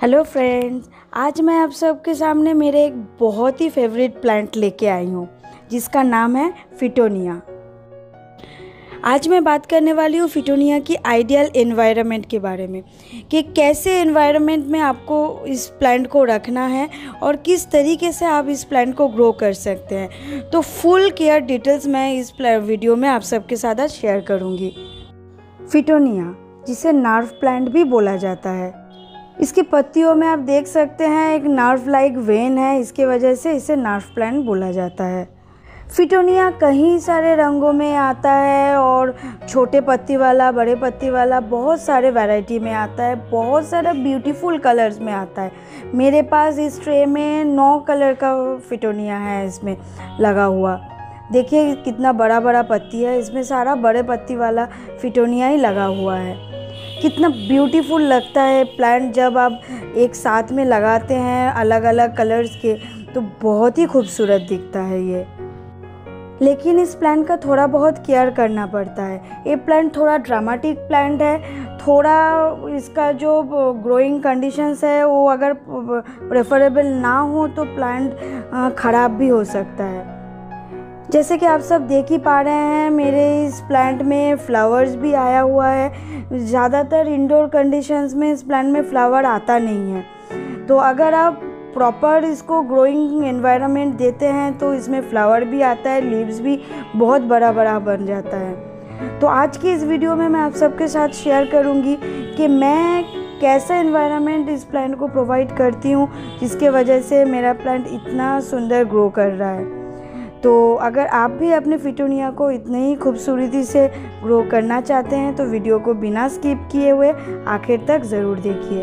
Hello friends, आज मैं आप सबके सामने मेरे एक बहुत ही फेवरेट प्लांट लेके आई हूँ जिसका नाम है फिटोनिया। आज मैं बात करने वाली हूँ फिटोनिया की आइडियल एनवायरनमेंट के बारे में कि कैसे एनवायरनमेंट में आपको इस प्लांट को रखना है और किस तरीके से आप इस प्लांट को ग्रो कर सकते हैं। तो फुल केयर डिटेल्स मैं इस वीडियो में आप सबके साथ आज शेयर करूँगी। फिटोनिया, जिसे नर्व प्लांट भी बोला जाता है, इसकी पत्तियों में आप देख सकते हैं एक नर्व लाइक वेन है, इसके वजह से इसे नर्व प्लांट बोला जाता है। फिटोनिया कई सारे रंगों में आता है और छोटे पत्ती वाला, बड़े पत्ती वाला, बहुत सारे वैरायटी में आता है, बहुत सारा ब्यूटीफुल कलर्स में आता है। मेरे पास इस ट्रे में 9 कलर का फिटोनिया है इसमें लगा हुआ। देखिए कितना बड़ा बड़ा पत्ती है, इसमें सारा बड़े पत्ती वाला फिटोनिया ही लगा हुआ है। कितना ब्यूटीफुल लगता है प्लांट जब आप एक साथ में लगाते हैं अलग अलग कलर्स के, तो बहुत ही खूबसूरत दिखता है ये। लेकिन इस प्लांट का थोड़ा बहुत केयर करना पड़ता है। ये प्लांट थोड़ा ड्रामेटिक प्लांट है, थोड़ा इसका जो ग्रोइंग कंडीशंस है वो अगर प्रेफरेबल ना हो तो प्लांट ख़राब भी हो सकता है। जैसे कि आप सब देख ही पा रहे हैं, मेरे इस प्लांट में फ्लावर्स भी आया हुआ है। ज़्यादातर इंडोर कंडीशंस में इस प्लांट में फ्लावर आता नहीं है, तो अगर आप प्रॉपर इसको ग्रोइंग एनवायरनमेंट देते हैं तो इसमें फ्लावर भी आता है, लीव्स भी बहुत बड़ा बड़ा बन जाता है। तो आज की इस वीडियो में मैं आप सबके साथ शेयर करूंगी कि मैं कैसा एनवायरनमेंट इस प्लांट को प्रोवाइड करती हूँ जिसके वजह से मेरा प्लांट इतना सुंदर ग्रो कर रहा है। तो अगर आप भी अपने फिटोनिया को इतने ही खूबसूरती से ग्रो करना चाहते हैं तो वीडियो को बिना स्किप किए हुए आखिर तक ज़रूर देखिए।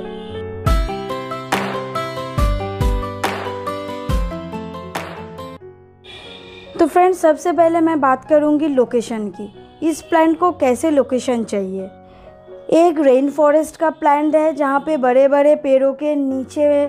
तो फ्रेंड्स, सबसे पहले मैं बात करूंगी लोकेशन की। इस प्लांट को कैसे लोकेशन चाहिए। एक रेन फॉरेस्ट का प्लांट है जहाँ पे बड़े बड़े पेड़ों के नीचे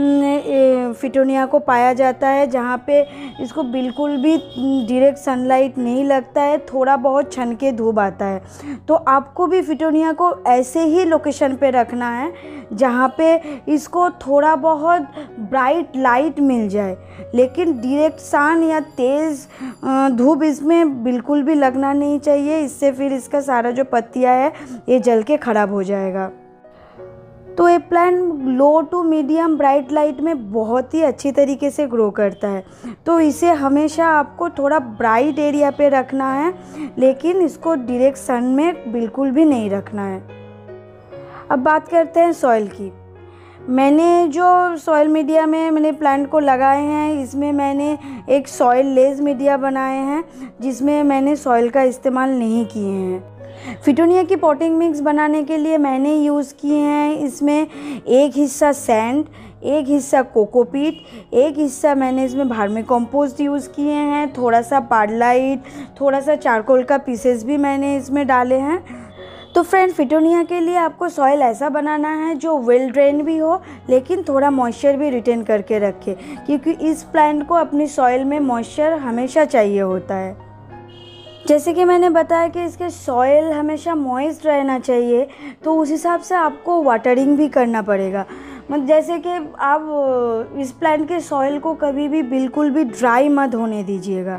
फिटोनिया को पाया जाता है, जहाँ पे इसको बिल्कुल भी डायरेक्ट सनलाइट नहीं लगता है, थोड़ा बहुत छन के धूप आता है। तो आपको भी फिटोनिया को ऐसे ही लोकेशन पे रखना है जहाँ पे इसको थोड़ा बहुत ब्राइट लाइट मिल जाए, लेकिन डायरेक्ट सन या तेज़ धूप इसमें बिल्कुल भी लगना नहीं चाहिए। इससे फिर इसका सारा जो पत्तियाँ है ये जल के ख़राब हो जाएगा। तो ये plant low to medium bright light में बहुत ही अच्छी तरीके से ग्रो करता है। तो इसे हमेशा आपको थोड़ा ब्राइट एरिया पे रखना है, लेकिन इसको डायरेक्ट सन में बिल्कुल भी नहीं रखना है। अब बात करते हैं सॉइल की। मैंने जो सॉइल मीडिया में मैंने प्लांट को लगाए हैं, इसमें मैंने एक सॉइल लेस मीडिया बनाए हैं जिसमें मैंने सॉइल का इस्तेमाल नहीं किए हैं। फिटोनिया की पॉटिंग मिक्स बनाने के लिए मैंने यूज़ किए हैं इसमें एक हिस्सा सैंड, एक हिस्सा कोकोपीट, एक हिस्सा मैंने इसमें वर्मी कंपोस्ट यूज़ किए हैं, थोड़ा सा पार्लाइट, थोड़ा सा चारकोल का पीसेस भी मैंने इसमें डाले हैं। तो फ्रेंड, फिटोनिया के लिए आपको सॉइल ऐसा बनाना है जो वेल ड्रेन भी हो लेकिन थोड़ा मॉइस्चर भी रिटेन करके रखे, क्योंकि इस प्लांट को अपनी सॉइल में मॉइस्चर हमेशा चाहिए होता है। जैसे कि मैंने बताया कि इसके सॉइल हमेशा मॉइस्ट रहना चाहिए, तो उस हिसाब से आपको वाटरिंग भी करना पड़ेगा। मतलब जैसे कि आप इस प्लांट के सॉइल को कभी भी बिल्कुल भी ड्राई मत होने दीजिएगा,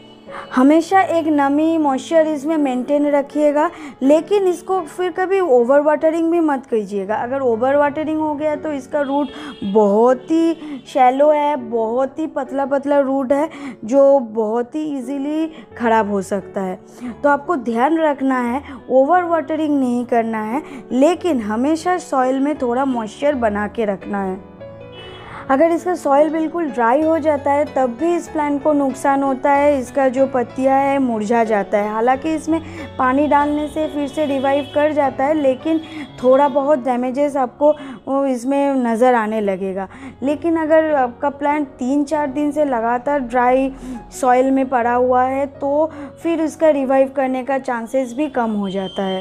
हमेशा एक नमी मॉइस्चर इसमें मेंटेन रखिएगा, लेकिन इसको फिर कभी ओवर वाटरिंग भी मत कीजिएगा। अगर ओवर वाटरिंग हो गया तो इसका रूट बहुत ही शैलो है, बहुत ही पतला पतला रूट है जो बहुत ही इजीली ख़राब हो सकता है। तो आपको ध्यान रखना है, ओवर वाटरिंग नहीं करना है, लेकिन हमेशा सॉइल में थोड़ा मॉइस्चर बना के रखना है। अगर इसका सॉइल बिल्कुल ड्राई हो जाता है तब भी इस प्लांट को नुकसान होता है, इसका जो पत्तियां है मुरझा जाता है। हालांकि इसमें पानी डालने से फिर से रिवाइव कर जाता है, लेकिन थोड़ा बहुत डैमेजेस आपको इसमें नज़र आने लगेगा। लेकिन अगर आपका प्लांट 3-4 दिन से लगातार ड्राई सॉइल में पड़ा हुआ है तो फिर इसका रिवाइव करने का चांसेस भी कम हो जाता है।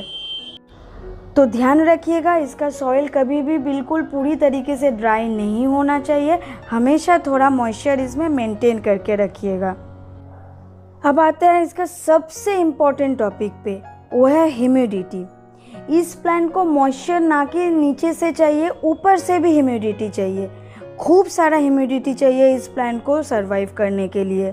तो ध्यान रखिएगा, इसका सॉइल कभी भी बिल्कुल पूरी तरीके से ड्राई नहीं होना चाहिए, हमेशा थोड़ा मॉइस्चर इसमें मेंटेन करके रखिएगा। अब आते हैं इसका सबसे इम्पोर्टेंट टॉपिक पे, वो है ह्यूमिडिटी। इस प्लांट को मॉइस्चर ना कि नीचे से चाहिए, ऊपर से भी ह्यूमिडिटी चाहिए। खूब सारा ह्यूमिडिटी चाहिए इस प्लांट को सरवाइव करने के लिए।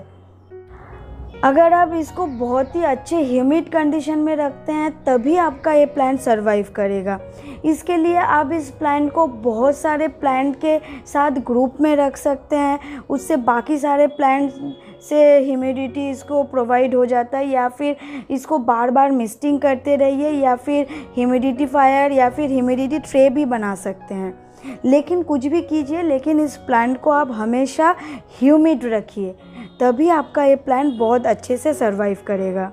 अगर आप इसको बहुत ही अच्छे ह्यूमिड कंडीशन में रखते हैं तभी आपका ये प्लांट सरवाइव करेगा। इसके लिए आप इस प्लांट को बहुत सारे प्लांट के साथ ग्रुप में रख सकते हैं, उससे बाकी सारे प्लांट से ह्यूमिडिटी इसको प्रोवाइड हो जाता है। या फिर इसको बार बार मिस्टिंग करते रहिए, या फिर ह्यूमिडिफायर या फिर ह्यूमिडिटी ट्रे भी बना सकते हैं। लेकिन कुछ भी कीजिए, लेकिन इस प्लांट को आप हमेशा ह्यूमिड रखिए, तभी आपका ये प्लांट बहुत अच्छे से सरवाइव करेगा।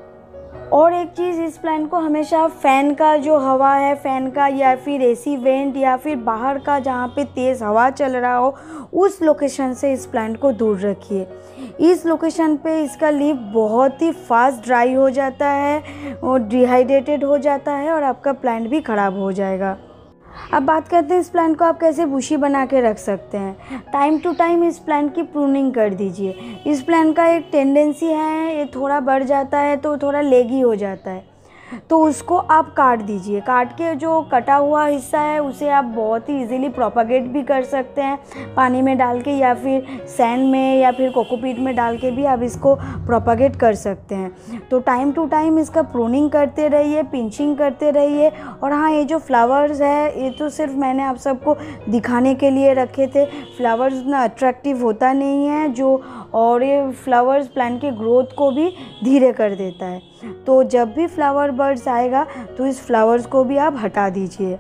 और एक चीज़, इस प्लांट को हमेशा फ़ैन का जो हवा है, फ़ैन का या फिर एसी वेंट या फिर बाहर का जहाँ पे तेज़ हवा चल रहा हो, उस लोकेशन से इस प्लांट को दूर रखिए। इस लोकेशन पे इसका लीफ बहुत ही फास्ट ड्राई हो जाता है और डिहाइड्रेटेड हो जाता है और आपका प्लांट भी ख़राब हो जाएगा। अब बात करते हैं इस प्लांट को आप कैसे बुशी बना के रख सकते हैं। टाइम टू टाइम इस प्लांट की प्रूनिंग कर दीजिए। इस प्लांट का एक टेंडेंसी है, ये थोड़ा बढ़ जाता है तो थोड़ा लेगी हो जाता है, तो उसको आप काट दीजिए। काट के जो कटा हुआ हिस्सा है उसे आप बहुत ही इजीली प्रोपागेट भी कर सकते हैं पानी में डाल के, या फिर सैंड में या फिर कोकोपीट में डाल के भी आप इसको प्रोपागेट कर सकते हैं। तो टाइम टू टाइम इसका प्रूनिंग करते रहिए, पिंचिंग करते रहिए। और हाँ, ये जो फ्लावर्स है ये तो सिर्फ मैंने आप सबको दिखाने के लिए रखे थे। फ्लावर्स उतना अट्रैक्टिव होता नहीं है जो, और ये फ्लावर्स प्लांट के ग्रोथ को भी धीरे कर देता है। तो जब भी फ्लावर बर्ड्स आएगा तो इस फ्लावर्स को भी आप हटा दीजिए।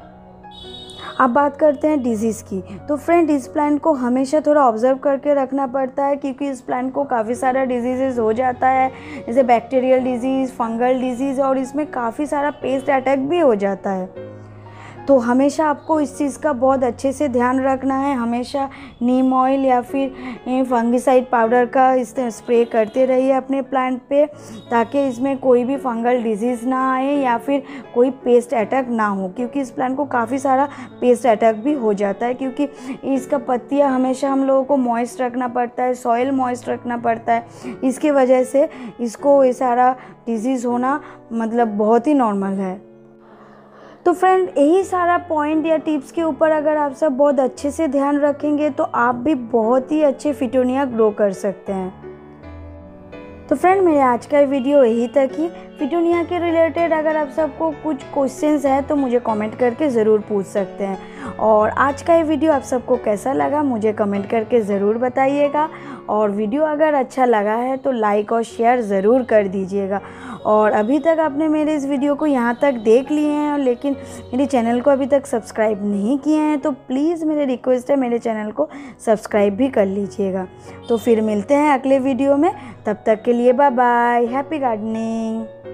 अब बात करते हैं डिजीज़ की। तो फ्रेंड, इस प्लांट को हमेशा थोड़ा ऑब्जर्व करके रखना पड़ता है, क्योंकि इस प्लांट को काफ़ी सारा डिजीज़ हो जाता है, जैसे बैक्टीरियल डिजीज़, फंगल डिजीज़, और इसमें काफ़ी सारा पेस्ट अटैक भी हो जाता है। तो हमेशा आपको इस चीज़ का बहुत अच्छे से ध्यान रखना है। हमेशा नीम ऑयल या फिर फंगिसाइड पाउडर का स्प्रे करते रहिए अपने प्लांट पे, ताकि इसमें कोई भी फंगल डिजीज़ ना आए या फिर कोई पेस्ट अटैक ना हो, क्योंकि इस प्लांट को काफ़ी सारा पेस्ट अटैक भी हो जाता है, क्योंकि इसका पत्तियाँ हमेशा हम लोगों को मॉइस्ट रखना पड़ता है, सॉइल मॉइस्ट रखना पड़ता है। इसकी वजह से इसको ये सारा डिजीज़ होना मतलब बहुत ही नॉर्मल है। तो फ्रेंड, यही सारा पॉइंट या टिप्स के ऊपर अगर आप सब बहुत अच्छे से ध्यान रखेंगे तो आप भी बहुत ही अच्छे फिटोनिया ग्रो कर सकते हैं। तो फ्रेंड, मेरे आज का वीडियो यही तक ही। फिटोनिया के रिलेटेड अगर आप सबको कुछ क्वेश्चंस हैं तो मुझे कमेंट करके ज़रूर पूछ सकते हैं। और आज का ये वीडियो आप सबको कैसा लगा मुझे कमेंट करके ज़रूर बताइएगा। और वीडियो अगर अच्छा लगा है तो लाइक और शेयर ज़रूर कर दीजिएगा। और अभी तक आपने मेरे इस वीडियो को यहाँ तक देख लिए हैं लेकिन मेरे चैनल को अभी तक सब्सक्राइब नहीं किए हैं, तो प्लीज़ मेरी रिक्वेस्ट है मेरे चैनल को सब्सक्राइब भी कर लीजिएगा। तो फिर मिलते हैं अगले वीडियो में, तब तक के लिए बाय बाय, हैप्पी गार्डनिंग।